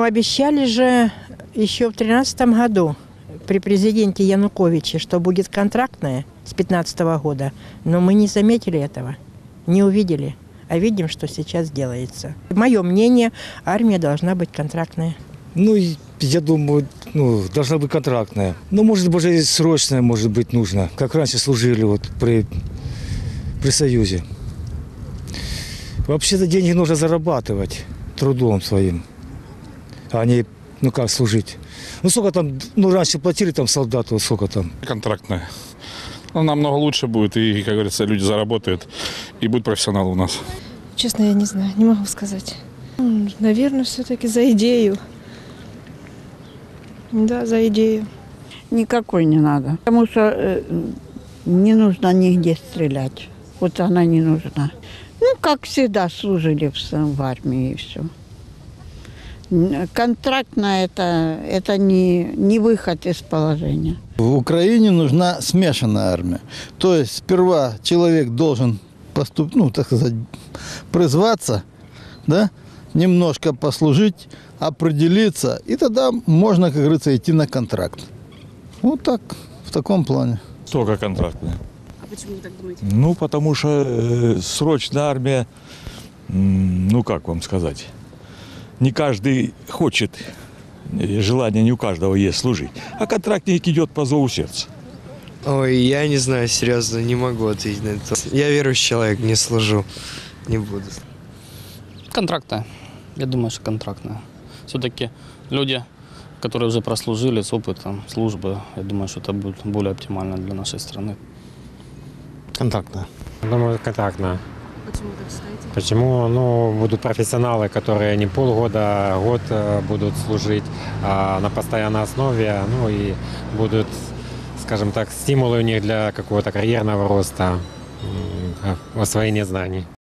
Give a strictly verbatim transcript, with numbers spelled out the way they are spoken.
обещали же еще в тринадцатом году при президенте Януковиче, что будет контрактное с пятнадцатого года, но мы не заметили этого, не увидели, а видим, что сейчас делается. Мое мнение, армия должна быть контрактная. Ну, я думаю, ну, должна быть контрактная. Ну, может быть, и срочная, может быть, нужно. Как раньше служили вот при, при Союзе. Вообще-то деньги нужно зарабатывать трудом своим, а не, ну, как служить. Ну, сколько там, ну, раньше платили там солдату, сколько там? Контрактная. Ну, намного лучше будет, и, как говорится, люди заработают, и будет профессионал у нас. Честно, я не знаю, не могу сказать. Наверное, все-таки за идею. Да, за идею. Никакой не надо, потому что э, не нужно нигде стрелять. Вот она не нужна. Ну, как всегда, служили в, в армии и все. Контрактно это, это не, не выход из положения. В Украине нужна смешанная армия. То есть сперва человек должен поступ, ну, так сказать, призваться, да, немножко послужить, определиться, и тогда можно, как говорится, идти на контракт. Вот так, в таком плане. Только контрактная. А почему вы так думаете? Ну, потому что э, срочная армия, ну, как вам сказать, не каждый хочет, желание не у каждого есть служить. А контрактник идет по зову сердца. Ой, я не знаю, серьезно, не могу ответить на это. Я верующий человек, не служу, не буду. Контрактная. Я думаю, что контрактная. Все-таки люди, которые уже прослужили с опытом службы, я думаю, что это будет более оптимально для нашей страны. Контрактная. Думаю, контрактная. Почему так считаете? Почему? Ну, будут профессионалы, которые не полгода, а год будут служить а на постоянной основе, ну и будут, скажем так, стимулы у них для какого-то карьерного роста, освоения знаний.